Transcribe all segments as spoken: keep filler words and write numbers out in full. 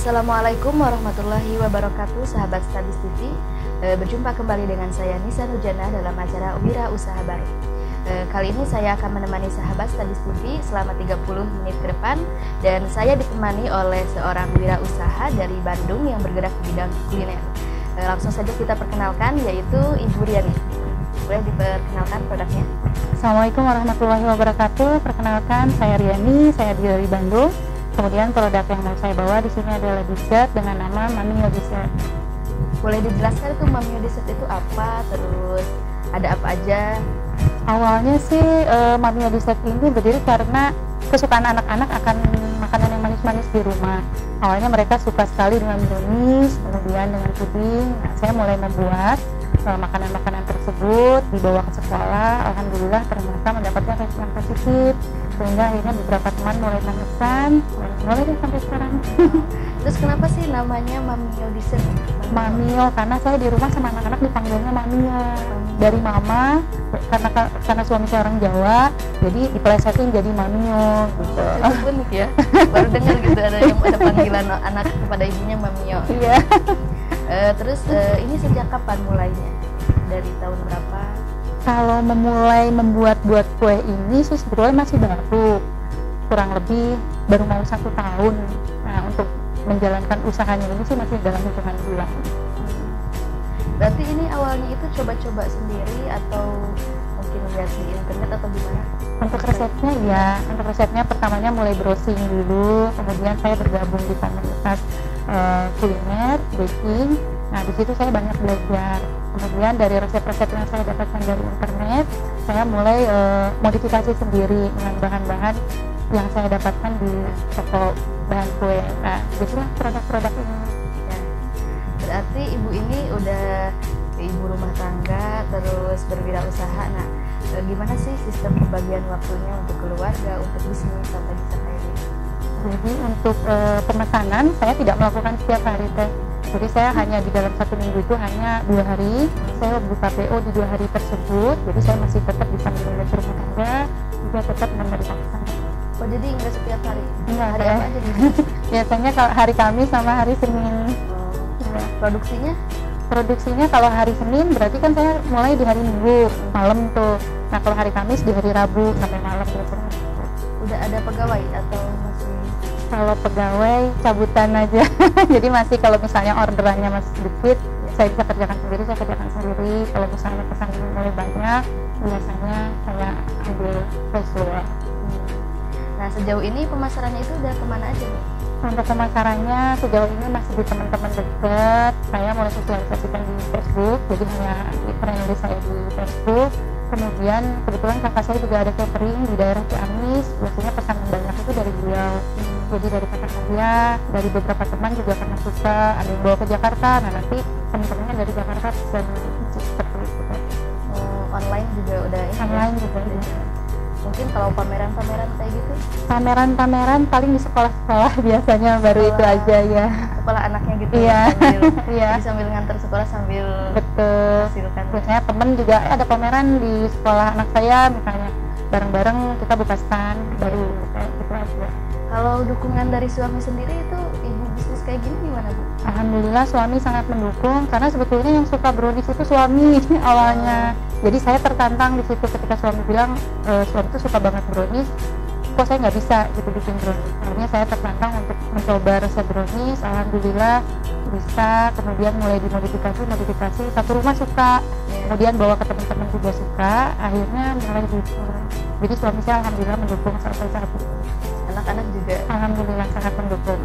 Assalamualaikum warahmatullahi wabarakatuh, sahabat Statis T V. E, berjumpa kembali dengan saya Nisa Nurjana dalam acara Wira Usaha Baru. E, kali ini saya akan menemani sahabat Statis T V selama tiga puluh menit ke depan, dan saya ditemani oleh seorang wirausaha dari Bandung yang bergerak di bidang kuliner. E, langsung saja kita perkenalkan, yaitu Ibu Riani. Boleh diperkenalkan produknya? Assalamualaikum warahmatullahi wabarakatuh. Perkenalkan, saya Riani, saya dari Bandung. Kemudian produk yang mau saya bawa di sini adalah dessert dengan nama Mamio Dessert. Boleh dijelaskan itu Mamio Dessert itu apa? Terus ada apa aja? Awalnya sih e, Mamio Dessert ini berdiri karena kesukaan anak-anak akan makanan yang manis-manis di rumah. Awalnya mereka suka sekali dengan brownies, kemudian dengan puding. Nah, saya mulai membuat makanan-makanan tersebut dibawa ke sekolah. Alhamdulillah ternyata mendapatkan respon yang positif, sehingga akhirnya beberapa teman mulai memesan, mulai deh sampai sekarang. Terus kenapa sih namanya Mamio Dessert? Mamio karena saya di rumah sama anak-anak dipanggilnya Mamio dari mama, karena karena suami saya orang Jawa, jadi dipelesetin jadi Mamio gitu. Itu unik ya, baru dengar gitu ada yang ada panggilan anak kepada ibunya Mamio. Iya. Uh, terus uh, ini sejak kapan mulainya? Dari tahun berapa? Kalau memulai membuat buat kue ini sih sebetulnya masih baru, kurang lebih baru mau satu tahun. Nah, untuk menjalankan usahanya ini sih masih dalam hitungan bulan. Berarti ini awalnya itu coba-coba sendiri atau mungkin lihat di internet atau gimana? Untuk resepnya ya, untuk resepnya pertamanya mulai browsing dulu, kemudian saya bergabung di komunitas uh, kuliner, baking. Nah, di situ saya banyak belajar. Kemudian dari resep-resep yang saya dapatkan dari internet, saya mulai uh, modifikasi sendiri dengan bahan-bahan yang saya dapatkan di toko bahan kue. Nah, itulah produk-produk ini. Ya. Berarti ibu ini udah ibu rumah tangga, terus berwirausaha. Nah, e, gimana sih sistem pembagian waktunya untuk keluarga, untuk bisnis, sampai bisa kayak ini? Jadi untuk e, pemesanan saya tidak melakukan setiap hari teh. Jadi saya hanya di dalam satu minggu itu hanya dua hari. Saya buka P O di dua hari tersebut. Jadi saya masih tetap bisa manajer rumah tangga, juga tetap menerima pesanan. Oh, jadi enggak setiap hari? Enggak, hari apa aja? Biasanya kalau hari Kamis sama hari Senin. Oh, ya. Produksinya? Produksinya kalau hari Senin berarti kan saya mulai di hari Minggu malam tuh. Nah, kalau hari Kamis di hari Rabu sampai malam gitu. Udah ada pegawai atau masih? Kalau pegawai cabutan aja. Jadi masih kalau misalnya orderannya masih sedikit, ya, saya bisa kerjakan sendiri, saya kerjakan sendiri. Kalau misalnya pesan mulai banyak, biasanya saya ambil sesuai. Nah, sejauh ini pemasarannya itu udah kemana aja, Bu? Untuk pemasarannya sejauh ini masih di teman-teman dekat. Saya mulai sosialisasikan di Facebook, jadi hanya friendly saya di Facebook. Kemudian kebetulan kakak saya juga ada catering di daerah Ciamis. Biasanya pesanan banyak itu dari beliau. Jadi dari kakak saya, dari beberapa teman juga karena suka, ada yang bawa ke Jakarta. Nah, nanti teman-temannya dari Jakarta dan seperti itu. Oh, online juga udah ini? Online juga. Ya. Mungkin kalau pameran-pameran kayak gitu? Pameran-pameran paling di sekolah-sekolah biasanya, baru sekolah, itu aja ya. Sekolah anaknya gitu. Iya. Sambil, iya. Jadi sambil nganter sekolah sambil betul. Hasilkan. Biasanya temen juga eh, ada pameran di sekolah anak saya, misalnya bareng-bareng kita buka stand baru kayak gitu aja. Kalau dukungan dari suami sendiri itu ibu bisnis kayak gini gimana, Bu? Alhamdulillah suami sangat mendukung, karena sebetulnya yang suka brownies itu suami awalnya. Jadi saya tertantang di situ ketika suami bilang e, suami itu suka banget brownies, kok saya nggak bisa gitu bikin brownies. Akhirnya saya tertantang untuk mencoba resep brownies. Alhamdulillah bisa, kemudian mulai dimodifikasi, modifikasi. Satu rumah suka, yeah. Kemudian bawa ke teman-teman juga suka. Akhirnya mulai bikin. Jadi suami saya alhamdulillah mendukung sampai saat ini. Anak-anak juga? Alhamdulillah sangat mendukung.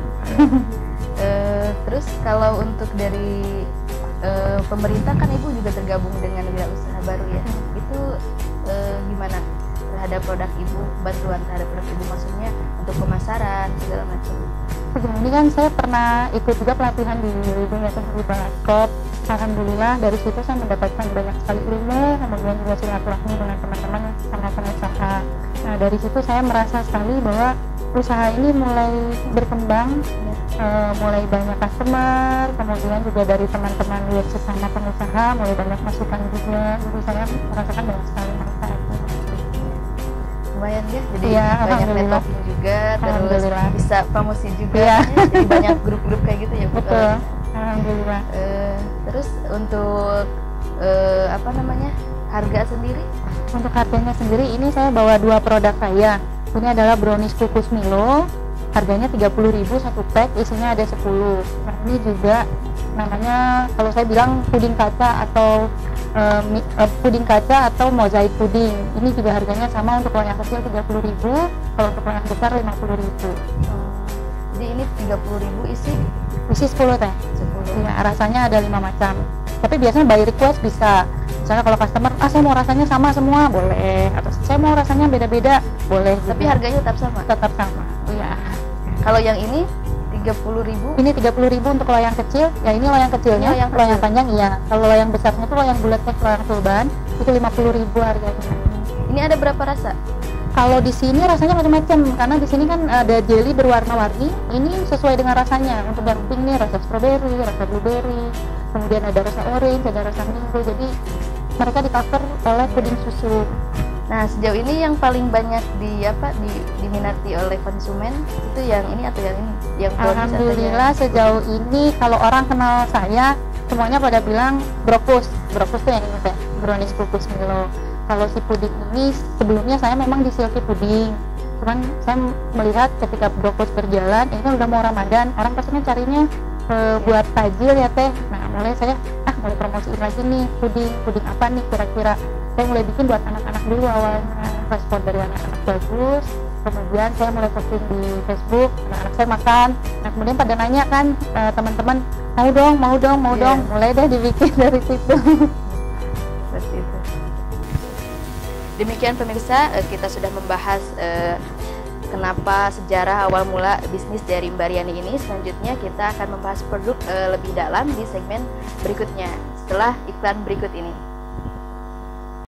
uh, terus kalau untuk dari uh, pemerintah kan ibu juga tergabung dengan wirausaha baru ya, itu uh, gimana terhadap produk ibu, bantuan terhadap produk ibu, maksudnya untuk pemasaran segala macam? Sejauh ini kan saya pernah ikut juga pelatihan di Yayasan Ibu Balaskop. Alhamdulillah dari situ saya mendapatkan banyak sekali ilmu, kemudian juga silaturahmi dengan teman-teman sama pengusaha. Nah, dari situ saya merasa sekali bahwa usaha ini mulai berkembang, ya. e, mulai banyak customer, kemudian juga dari teman-teman yang sesama pengusaha mulai banyak masukan juga. Jadi saya merasakan banyak sekali manfaatnya. lumayan ya, jadi Iya, banyak alhamdulillah. networking juga, terus Alhamdulillah. bisa promosi juga, Iya. ya. Jadi banyak grup-grup kayak gitu ya Bu. Betul. Eh, Alhamdulillah. eh, terus untuk eh, apa namanya harga sendiri? Untuk harganya sendiri ini saya bawa dua produk saya. Ini adalah brownies kukus Milo. Harganya tiga puluh ribu satu pack, isinya ada sepuluh. Nah, ini juga namanya kalau saya bilang puding kaca atau eh, mi- eh, puding kaca atau mozaik puding. Ini juga harganya sama, untuk kalau yang kecil tiga puluh ribu, kalau untuk yang besar lima puluh ribu. Hmm, jadi ini tiga puluh ribu isi Isi sepuluh teh. sepuluh. Ya, rasanya ada lima macam. Tapi biasanya by request bisa. Misalnya kalau customer, ah saya mau rasanya sama semua, boleh. Atau saya mau rasanya beda-beda, boleh. Tapi juga. harganya tetap sama. tetap sama. Iya. Kalau yang ini tiga puluh ribu. Ini tiga puluh ribu untuk loyang kecil. Ya ini loyang kecilnya, Ini loyang loyang kecil. panjang iya. Kalau loyang besarnya itu loyang bulat kayak loyang sulban, itu lima puluh ribu harganya. Ini ada berapa rasa? Kalau di sini rasanya macam-macam, karena di sini kan ada jelly berwarna-warni. Ini sesuai dengan rasanya. Untuk yang pink nih rasa strawberry, rasa blueberry, kemudian ada rasa orange, ada rasa mango. Jadi mereka di cover oleh puding susu. Nah, sejauh ini yang paling banyak di apa di diminati oleh konsumen itu yang ini atau yang ini? Yang brownies atau Alhamdulillah sejauh ini kalau orang kenal saya semuanya pada bilang brokus. Brokus tuh yang ini teh, brownies kukus Milo. Kalau si puding ini sebelumnya saya memang di Silky Puding. Cuman saya melihat ketika brokus berjalan, ini kan udah mau Ramadan, orang pastinya carinya e, buat tajil ya teh. Nah, mulai saya ah mulai promosiin lagi nih puding, puding apa nih kira-kira. Saya mulai bikin buat anak-anak dulu awalnya, respon dari anak-anak bagus. Kemudian saya mulai posting di Facebook, anak-anak saya makan. Nah, kemudian pada nanya kan e, teman-teman, mau dong, mau dong, mau Iya. dong. Mulai deh dibikin dari situ. seperti itu. Demikian pemirsa, eh, kita sudah membahas eh, kenapa sejarah awal mula bisnis dari Mbak Riani ini. Selanjutnya kita akan membahas produk eh, lebih dalam di segmen berikutnya setelah iklan berikut ini.